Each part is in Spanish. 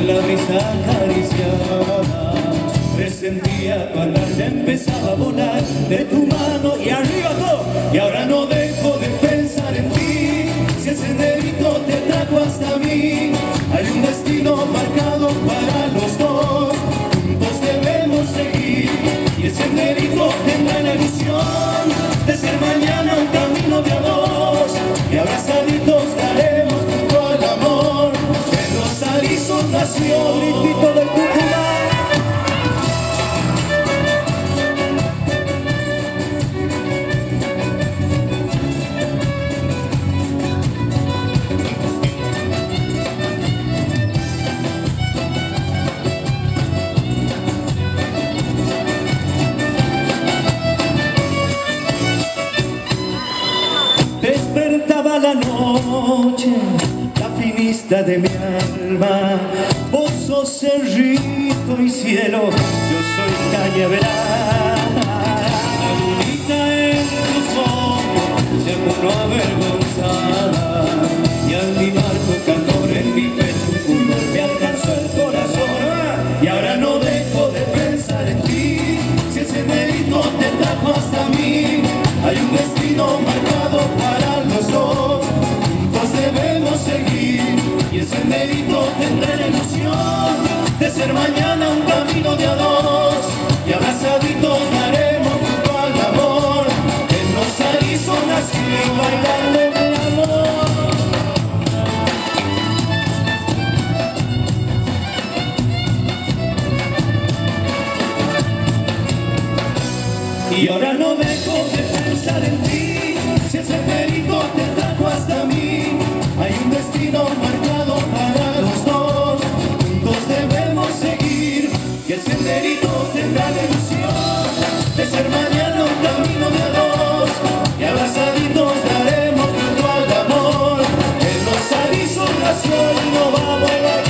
la brisa acariciaba, presentía tu andar, ya empezaba a volar de tu mano y arriba todo. Y ahora no dejo de pensar en ti, si el senderito te trajo hasta mí. Hay un destino marcado para los dos, juntos debemos seguir. Y el senderito tendrá la ilusión de ser mañana un camino de a dos, y abrazaditos daremos todo el amor. En Rosalizo nació Gritito de Tucumán. Despertaba la noche, la finista de mi alma. Vos sos cerrito y cielo, yo soy cañaveral. La lunita en tus ojos se puso avergonzada, y al mimar tu calor en mi pecho un fulgor me alcanzó el corazón. Y ahora no dejo de pensar en ti, si ese senderito te trajo hasta mí. Hay un destino marcado para los dos, juntos debemos seguir. Y el senderito tendrá la ilusión de ser mañana un camino de a dos, y abrazaditos daremos junto al amor. En Rosalizo nació bailando mi amor. Y ahora no dejo de pensar en ti, si el senderito te trajo hasta mí. Hay un destino marcado para los dos, juntos debemos seguir. Y el senderito tendrá la ilusión de ser mañana un camino de a dos, y abrazaditos daremos junto al amor. En Rosalizo nació y no vamos a bailar.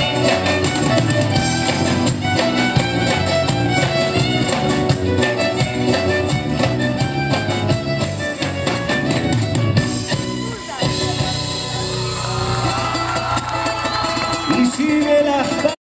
Y sigue la